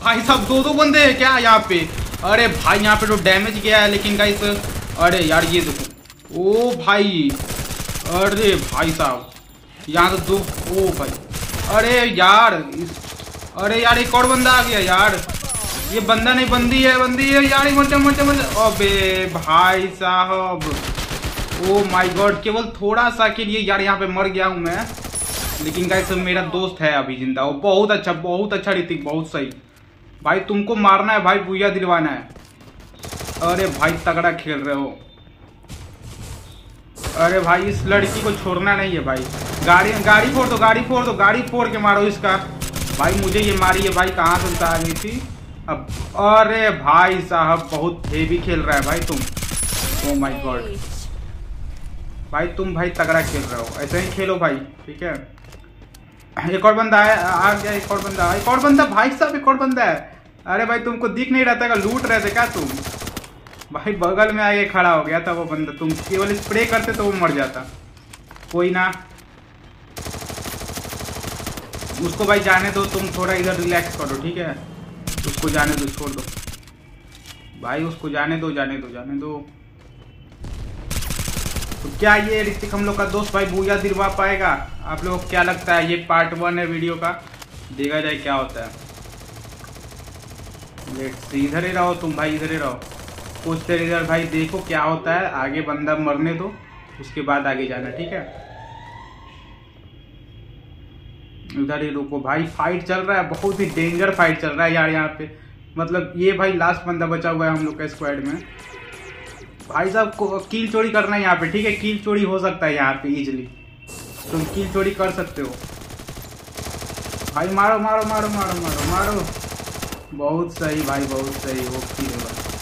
भाई साहब 2-2 बंदे हैं क्या यहाँ पे। अरे भाई यहाँ पे तो डैमेज गया है लेकिन गाइस। अरे यार ये देखो, ओ भाई, अरे भाई साहब यहाँ तो 2। ओ भाई, अरे यार अरे यार एक और बंदा आ गया यार। ये बंदा नहीं बंदी है यार। मरते। अबे भाई साहब, ओ माय गॉड, केवल थोड़ा सा के लिए यार यहाँ पे मर गया हूँ मैं। लेकिन गाइस मेरा दोस्त है अभी जिंदा। वो बहुत अच्छा ऋतिक, बहुत सही भाई। तुमको मारना है भाई, बुया दिलवाना है। अरे भाई तगड़ा खेल रहे हो। अरे भाई इस लड़की को छोड़ना नहीं है भाई। गाड़ी फोड़ के मारो इसका। भाई मुझे ये मारी है भाई, कहाँ से उतार आ गई थी अब। अरे भाई साहब बहुत हेवी खेल रहा है भाई तुम। ओ माय गॉड भाई, तुम भाई तगड़ा खेल रहे हो, ऐसे ही खेलो भाई, ठीक है। एक और बंदा है, आ गया एक और बंदा भाई साहब, एक और बंदा है। अरे भाई तुमको दिख नहीं रहता, लूट रहे थे क्या तुम। भाई बगल में आके खड़ा हो गया था वो बंदा, तुम केवल स्प्रे करते तो वो मर जाता। कोई ना, उसको भाई जाने दो, तुम थोड़ा इधर रिलैक्स करो, ठीक है। उसको जाने दो, छोड़ दो भाई, उसको जाने दो। तो क्या ये ऋतिक हम लोग का दोस्त भाई बुया दिलवा पाएगा? आप लोग को क्या लगता है? ये पार्ट 1 है वीडियो का, देखा जाए क्या होता है। इधर ही रहो तुम भाई, इधर ही रहो कुछ देर इधर भाई, देखो क्या होता है। आगे बंदा मरने दो, उसके बाद आगे जाना, ठीक है। उधर ही रुको भाई, फाइट चल रहा है, बहुत ही डेंजर फाइट चल रहा है यार यहाँ पे। मतलब ये भाई लास्ट बंदा बचा हुआ है हम लोग का स्क्वाड में। भाई साहब को कील चोरी करना है यहाँ पे, ठीक है। कील चोरी हो सकता है यहाँ पे इजीली, तुम कील चोरी कर सकते हो भाई। मारो। बहुत सही भाई, बहुत सही। वो कील है भाई।